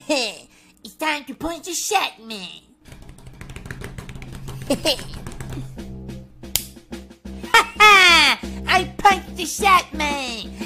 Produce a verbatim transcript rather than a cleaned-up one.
It's time to punch the shark man. Ha ha! I punched the shark man.